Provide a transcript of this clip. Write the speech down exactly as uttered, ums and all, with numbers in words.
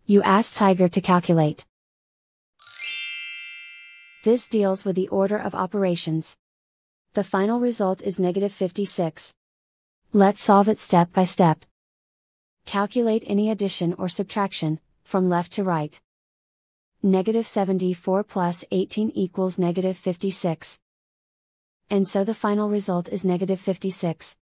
You ask Tiger to calculate. This deals with the order of operations. The final result is negative fifty-six. Let's solve it step by step. Calculate any addition or subtraction, from left to right. Negative seventy-four plus eighteen equals negative fifty-six. And so the final result is negative fifty-six.